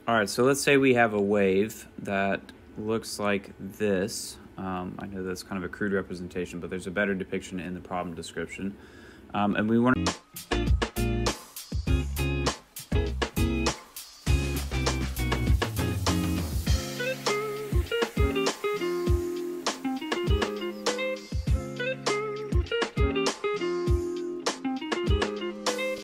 All right, so let's say we have a wave that looks like this. I know that's kind of a crude representation, but there's a better depiction in the problem description. And we want to